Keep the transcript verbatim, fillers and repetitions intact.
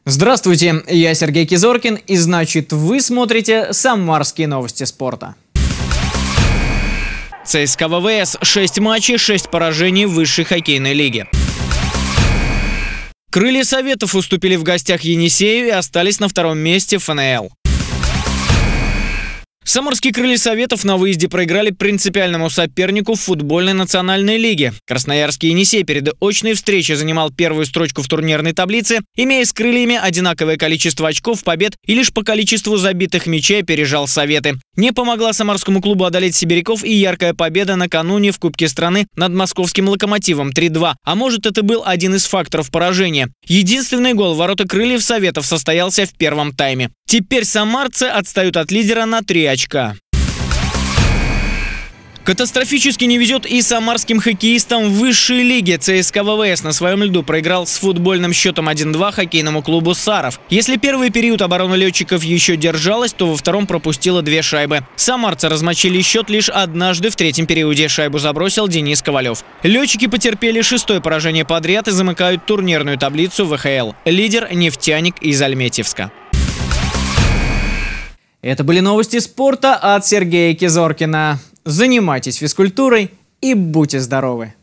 Здравствуйте, я Сергей Кизоркин, и значит вы смотрите «Самарские новости спорта». ЦСКА ВВС. шесть матчей, шесть поражений в высшей хоккейной лиге. Крылья Советов уступили в гостях Енисею и остались на втором месте в эн эл. Самарские крылья Советов на выезде проиграли принципиальному сопернику в футбольной национальной лиге. Красноярский Енисей перед очной встречей занимал первую строчку в турнирной таблице, имея с крыльями одинаковое количество очков, побед, и лишь по количеству забитых мячей опережал Советы. Не помогла самарскому клубу одолеть сибиряков и яркая победа накануне в Кубке страны над московским «Локомотивом» три-два. А может, это был один из факторов поражения. Единственный гол в ворота крыльев Советов состоялся в первом тайме. Теперь самарцы отстают от лидера на три очка. Катастрофически не везет и самарским хоккеистам в высшей лиге. ЦСКА ВВС на своем льду проиграл с футбольным счетом один-два хоккейному клубу «Саров». Если первый период оборона летчиков еще держалась, то во втором пропустила две шайбы. Самарцы размочили счет лишь однажды в третьем периоде. Шайбу забросил Денис Ковалев. Летчики потерпели шестое поражение подряд и замыкают турнирную таблицу вэ ха эл. Лидер «Нефтяник» из Альметьевска. Это были новости спорта от Сергея Кизоркина. Занимайтесь физкультурой и будьте здоровы!